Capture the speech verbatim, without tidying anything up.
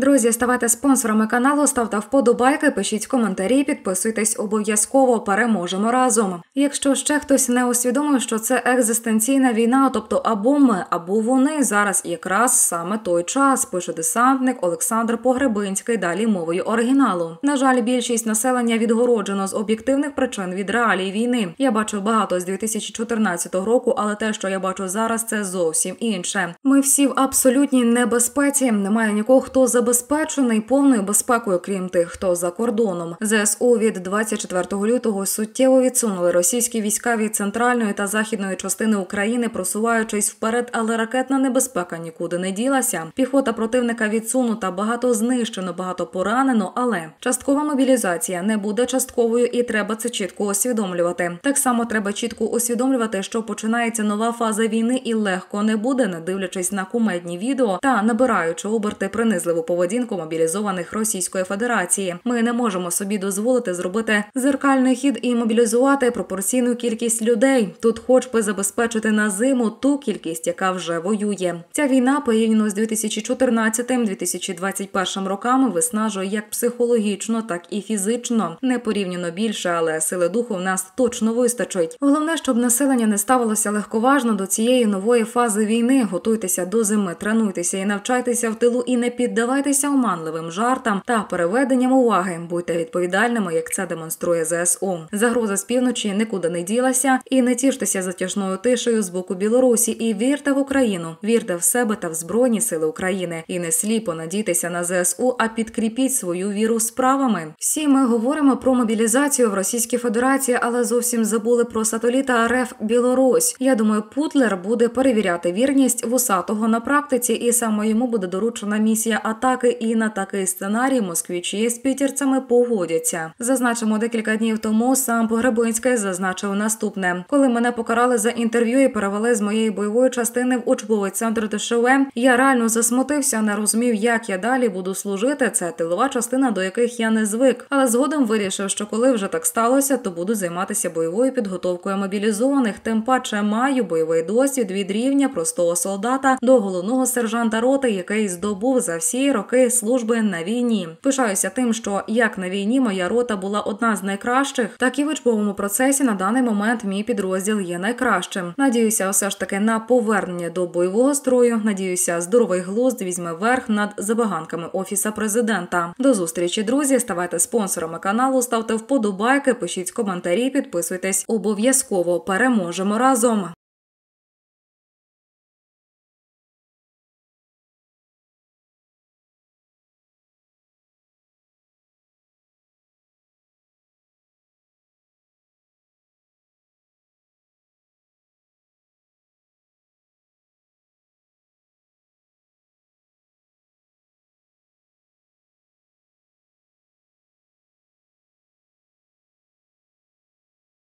Друзі, ставайте спонсорами каналу, ставте вподобайки, пишіть коментарі, підписуйтесь обов'язково, переможемо разом. Якщо ще хтось не усвідомив, що це екзистенційна війна, тобто або ми, або вони, зараз якраз саме той час, пише десантник Олександр Погребинський, далі мовою оригіналу. На жаль, більшість населення відгороджено з об'єктивних причин від реалій війни. Я бачу багато з дві тисячі чотирнадцятого року, але те, що я бачу зараз, це зовсім інше. Ми всі в абсолютній небезпеці, немає нікого, хто забезпечений повною безпекою, крім тих, хто за кордоном. ЗСУ від двадцять четвертого лютого суттєво відсунули російські війська від центральної та західної частини України, просуваючись вперед, але ракетна небезпека нікуди не ділася. Піхота противника відсунута, багато знищено, багато поранено, але часткова мобілізація не буде частковою і треба це чітко усвідомлювати. Так само треба чітко усвідомлювати, що починається нова фаза війни і легко не буде, не дивлячись на кумедні відео та набираючи оберти принизливу поведінку мобілізованих Російської Федерації. Ми не можемо собі дозволити зробити зеркальний хід і мобілізувати пропорційну кількість людей. Тут хоч би забезпечити на зиму ту кількість, яка вже воює. Ця війна, порівняно з дві тисячі чотирнадцятим - дві тисячі двадцять першим роками, виснажує як психологічно, так і фізично. Не порівняно більше, але сили духу в нас точно вистачить. Головне, щоб населення не ставилося легковажно до цієї нової фази війни. Готуйтеся до зими, тренуйтеся і навчайтеся в тилу і не піддавайтеся оманливим жартам та переведенням уваги. Будьте відповідальними, як це демонструє ЗСУ. Загроза з півночі нікуди не ділася, і не тіштеся затяжною тишею з боку Білорусі, і вірте в Україну, вірте в себе та в Збройні Сили України. І не сліпо надійтеся на ЗСУ, а підкріпіть свою віру справами. Всі ми говоримо про мобілізацію в Російській Федерації, але зовсім забули про сателіта РФ Білорусь. Я думаю, Путлер буде перевіряти вірність Вусатого на практиці, і саме йому буде доручена місія атаки, і на такий сценарій москвичі з пітерцями погодяться. Зазначимо, декілька днів тому сам Погребинський зазначив наступне. Коли мене покарали за інтерв'ю і перевели з моєї бойової частини в учбовий центр ДШВ, я реально засмутився, не розумів, як я далі буду служити. Це тилова частина, до яких я не звик. Але згодом вирішив, що коли вже так сталося, то буду займатися бойовою підготовкою мобілізованих. Тим паче маю бойовий досвід від рівня простого солдата до головного сержанта роти, який здобув за всі роки служби на війні. Пишаюся тим, що як на війні моя рота була одна з найкращих, так і в учбовому процесі на даний момент мій підрозділ є найкращим. Надіюся все ж таки на повернення до бойового строю. Надіюся, здоровий глузд візьме верх над забаганками Офіса Президента. До зустрічі, друзі. Ставайте спонсорами каналу, ставте вподобайки, пишіть коментарі, підписуйтесь. Обов'язково переможемо разом.